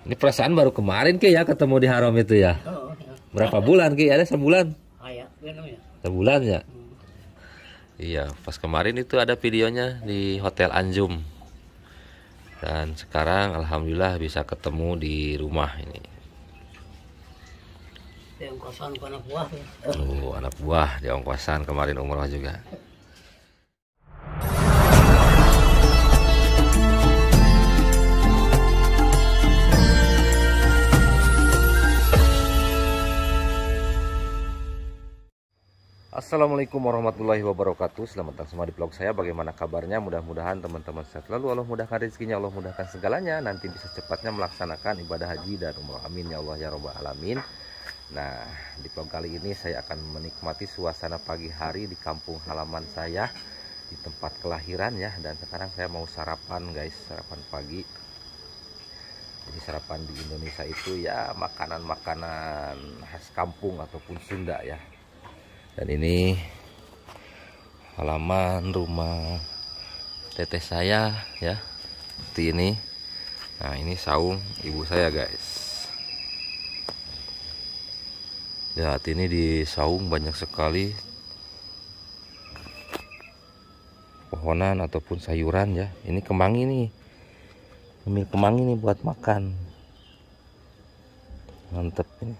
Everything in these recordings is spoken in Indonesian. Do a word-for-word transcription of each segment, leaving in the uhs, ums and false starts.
Ini perasaan baru kemarin Ki ya ketemu di Harom itu ya. Oh, ya. Berapa bulan Ki? Ada sebulan? Ayah, ya. Sebulan ya? Hmm. Iya, pas kemarin itu ada videonya di Hotel Anjum. Dan sekarang alhamdulillah bisa ketemu di rumah ini. Di ongkosan ke anak buah. Ya. Oh, anak buah di ongkosan kemarin umroh juga. Assalamualaikum warahmatullahi wabarakatuh. Selamat datang semua di vlog saya. Bagaimana kabarnya? Mudah-mudahan teman-teman sehat selalu. Allah mudahkan rezekinya, Allah mudahkan segalanya. Nanti bisa cepatnya melaksanakan ibadah haji dan umroh. Amin ya Allah ya rabbal alamin. Nah, di vlog kali ini saya akan menikmati suasana pagi hari di kampung halaman saya, di tempat kelahiran ya. Dan sekarang saya mau sarapan guys, sarapan pagi. Jadi sarapan di Indonesia itu ya makanan-makanan khas kampung ataupun Sunda ya. Dan ini halaman rumah teteh saya ya, seperti ini. Nah, ini saung ibu saya guys. Lihat ini di saung banyak sekali pohonan ataupun sayuran ya. Ini kemangi nih, ambil kemangi nih buat makan. Mantep ini.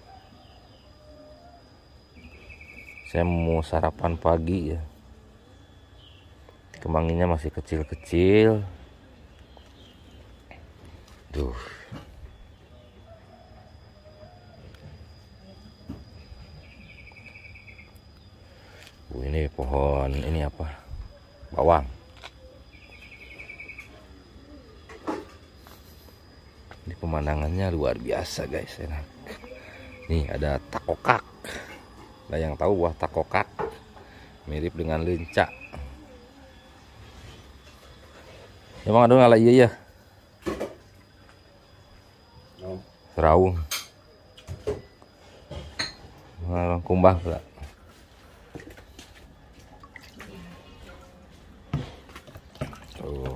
Saya mau sarapan pagi ya. Kemanginya masih kecil-kecil. Duh. Uh, ini pohon ini apa? Bawang. Ini pemandangannya luar biasa guys, enak. Nih ada takokak. Ada yang tahu buah takokak? Mirip dengan lenca. Emang ada ngalah iya ya? Seraung. Nah, kumbah pula. Tuh.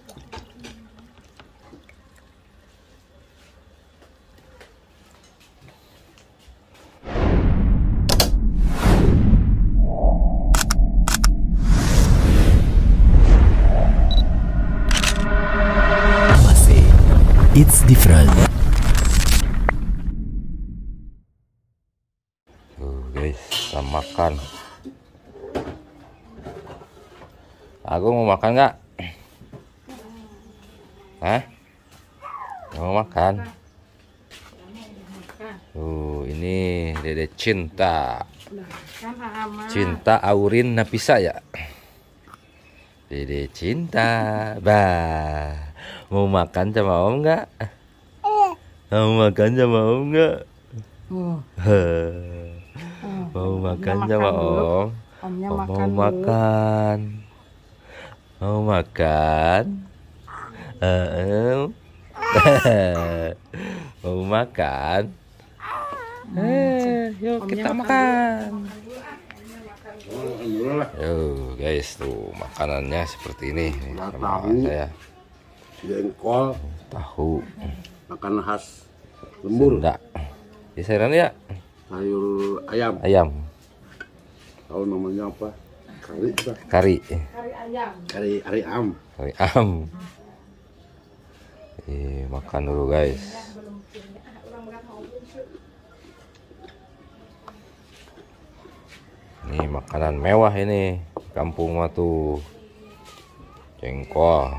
It's different. Tuh guys, kita makan. Aku mau makan nggak? Hah? Mau makan? Tuh, ini Dede Cinta. Cinta Aurin Napisa ya. Dede Cinta. Bah. Mau makan sama om nggak? Mau makan sama om nggak? Oh. Mau makan sama om? Omnya Om makan mau makan. Mau makan? Uh, mau makan? Eh, yuk kita makan. Yo guys, tuh makanannya seperti ini sama saya. Jengkol, Tahu, makan khas lembur, Sunda. Di sayuran ya? sayur ayam. Ayam, Tahu namanya apa? Kari apa? kari, Kari kari am. kari am. Eh, makan dulu guys. Ini makanan mewah ini, kampung mah tuh. Jengkol.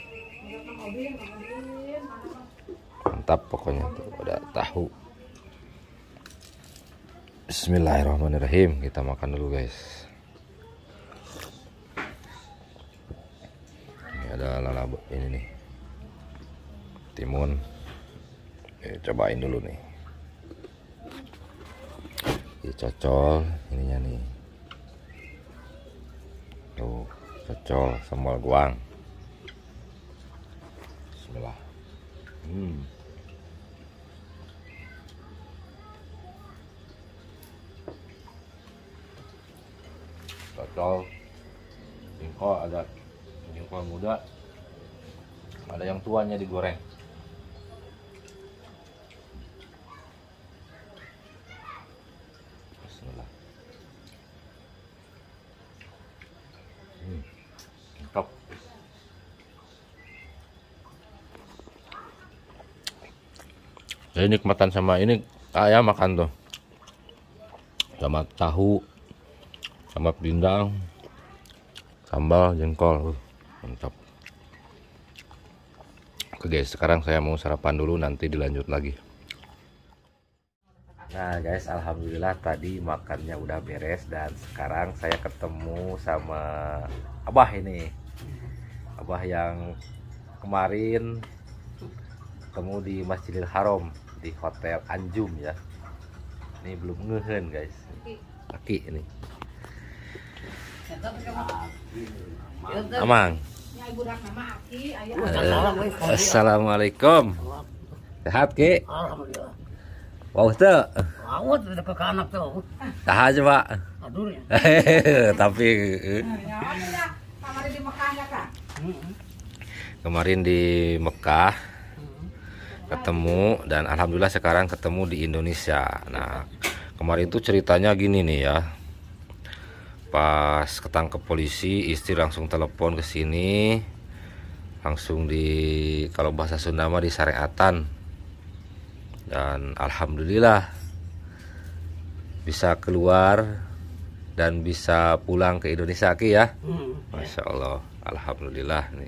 Mantap pokoknya tuh, ada tahu. Bismillahirrahmanirrahim. Kita makan dulu guys. Ini ada lalabo ini nih, timun. Oke, cobain dulu nih. Dicocol ininya nih. Tuh, cocol sambal goang. Bismillah. Hmm. Cocol. Jengkol ada jengkol muda. Ada yang tuanya digoreng. Jadi nikmatan sama ini ayam makan tuh. Sama tahu, sama pindang, sambal, jengkol. Uh, mantap. Oke guys, sekarang saya mau sarapan dulu, nanti dilanjut lagi. Nah guys, alhamdulillah tadi makannya udah beres dan sekarang saya ketemu sama Abah ini. Abah yang kemarin ketemu di Masjidil Haram di Hotel Anjum ya. Ini belum ngehen guys. Kaki ini. Amang. Assalamualaikum. Sehat Ki? Alhamdulillah. Wow tuh. Awat udah ke anak tuh. Tahan coba. Aduh ya. Tapi kemarin di Mekah ketemu dan alhamdulillah sekarang ketemu di Indonesia. Nah, kemarin tuh ceritanya gini nih ya. Pas ketangkep polisi, istri langsung telepon ke sini. Langsung di, kalau bahasa Sunda mah disyariatan. Dan alhamdulillah bisa keluar dan bisa pulang ke Indonesia Ki ya. Hmm. Masya Allah, alhamdulillah nih.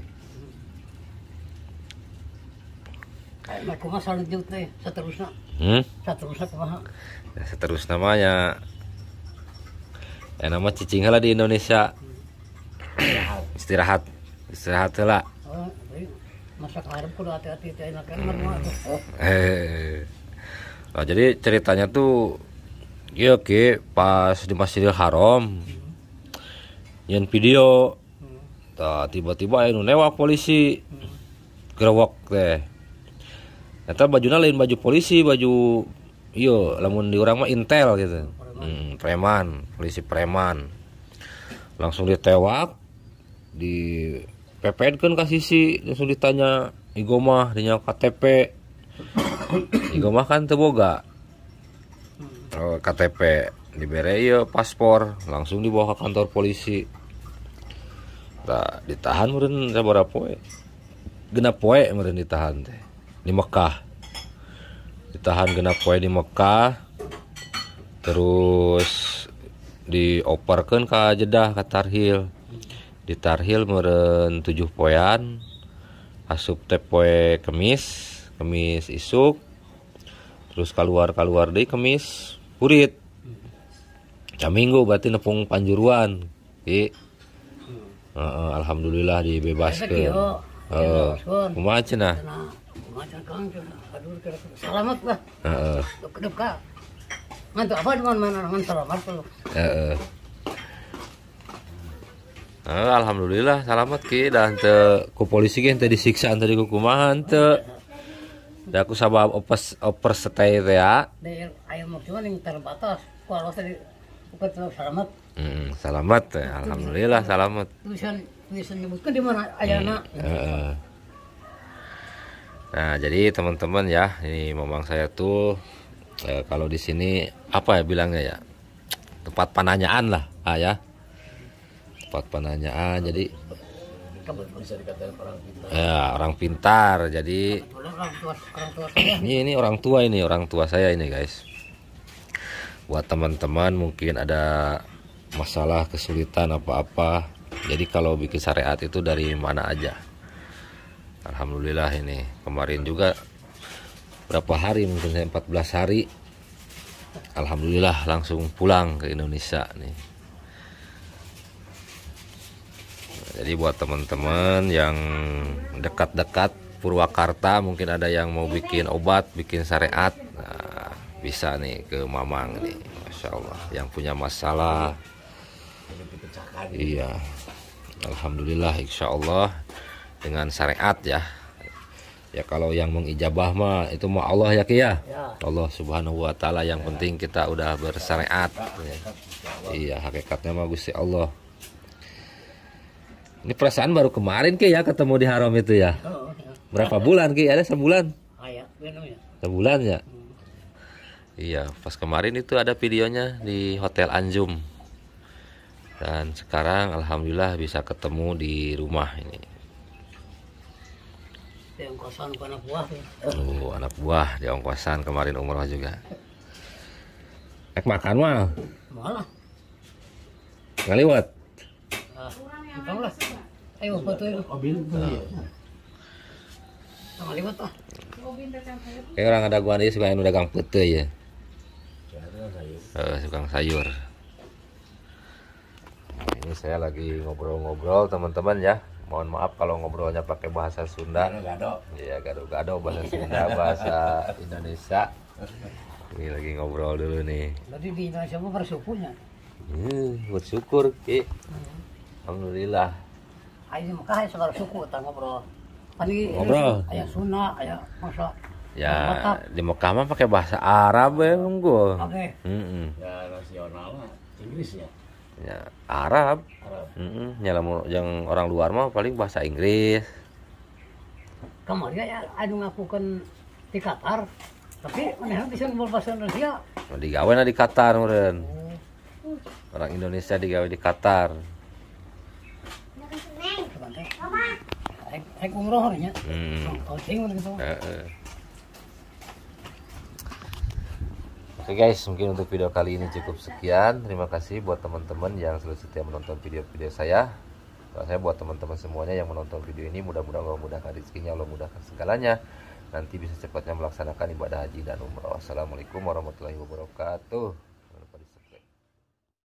Kayak kumaha selanjutnya seterusnya. Hmm? Seterusnya kumaha? Ya, seterus namanya ya nama cicing lah di Indonesia. Istirahat, istirahat lah. Oh, masa kemarin kudu hati-hati teh enak kan mah tuh. Eh, nah, jadi ceritanya tuh, iya Ki, pas di Masjidil Haram, yang video, nah, tiba-tiba anu newak polisi, gerewak teh. Ternyata bajunya lain baju polisi, baju, iyo, lamun di orang mah intel gitu, hmm, preman, polisi preman, langsung ditewak, di pepedkeun ka sisi, langsung ditanya igomah dinya K T P. Igomah kan teu boga K T P, dibere ieu paspor, langsung dibawa ke kantor polisi. Tah ditahan meureun sabaraha poe. Genep poe meureun ditahan teh di Mekah. Ditahan genep poe di Mekah. Terus dioperkeun ka Jeddah ka Tarhil. Di Tarhil meureun tujuh poean, asup teh poe Kemis, Kemis isuk, terus keluar keluar deui Kemis purit, caminggu berarti nepung Panjuruan, Ki. Uh, alhamdulillah dibebaskeun. Heeh. Kumaha cenah? Kumaha Kang? Aduh kira selamat lah. Heeh. Kedep ka. Ngan apa di mana ngan selamat tuh. Heeh. Nah, alhamdulillah selamat Ki, dan teu ku polisi ge teu disiksa tadi ku kumaha teu. Da aku sabab opes oper stay teh ya. Dari aya maksudna yang terbatas. Kalau tadi bukan terlalu selamat. Hmm, selamat teh. Alhamdulillah selamat. Tulisan tulisan nyebutkan di mana ayana. Heeh. Nah, jadi teman-teman ya, ini memang saya tuh eh, kalau di sini apa ya bilangnya ya? Tempat penanyaan lah, ah ya. Tempat penanyaan, jadi Bisa dikatakan orang pintar. ya orang pintar. Jadi Orang tua, orang tua saya. ini ini orang tua ini orang tua saya ini guys. Buat teman-teman mungkin ada masalah kesulitan apa-apa. Jadi kalau bikin syariat itu dari mana aja. Alhamdulillah ini kemarin juga berapa hari mungkin saya empat belas hari. Alhamdulillah langsung pulang ke Indonesia nih. Jadi buat teman-teman yang dekat-dekat Purwakarta mungkin ada yang mau bikin obat, bikin syariat, nah, bisa nih ke Mamang nih, Masya Allah. Yang punya masalah, iya, alhamdulillah, insya Allah dengan syariat ya. Ya kalau yang mengijabah mah itu mah Allah ya Ki ya. Allah Subhanahu Wa Taala, yang penting kita udah bersyariat. Ya. Iya, hakikatnya mah Gusti Allah. Ini perasaan baru kemarin Ki ya ketemu di Haram itu ya. Oh, ya. Berapa bulan Ki? Ada sebulan? Ayah, benar ya. Sebulan ya? Hmm. Iya, pas kemarin itu ada videonya di Hotel Anjum. Dan sekarang alhamdulillah bisa ketemu di rumah ini. Yang kosan bukan anak buah sih. Oh, anak buah di ongkosan kemarin umroh juga. Ek makan mah Malah. ngaliwat. Ah, entah lah. Ayo betul. Mobil beli ya. Tengah lewat ah. Kayak orang ada gua dia suka yang dagang pete ya. Ada sayur. Eh, tukang sayur. Nah, ini saya lagi ngobrol-ngobrol teman-teman ya. Mohon maaf kalau ngobrolnya pakai bahasa Sunda. Gado-gado. Iya, gado-gado bahasa Sunda, bahasa Indonesia. Ini lagi ngobrol dulu nih. Jadi di Indonesia mah bersukunya. Hmm, bersyukur Ki. Alhamdulillah. Ayo di Mekah ya sebar suku kita ngobrol. Kali Ngobrol. ayah Sunda, ayah masa. Ya di Mekah mah pakai bahasa Arab ya gua. Oke. Mm-mm. Ya nasional mah Inggris ya. Ya Arab. Arab. Mm-mm. Ya, lamun yang orang luar mah paling bahasa Inggris. Kemarin ya ada ngakukan di Qatar. Tapi mana bisa ngobrol bahasa Indonesia. Nah, digawe na di Qatar meureun. Orang Indonesia digawe di Qatar. Rek rek umroh nya. Hmm. Oh, ting gitu. Heeh. Oke guys, mungkin untuk video kali ini cukup sekian. Terima kasih buat teman-teman yang selalu setia menonton video-video saya. Kalau saya buat teman-teman semuanya yang menonton video ini, mudah-mudahan Allah mudahkan rezekinya, Allah mudahkan segalanya. Nanti bisa cepatnya melaksanakan ibadah haji dan umroh. Assalamualaikum warahmatullahi wabarakatuh.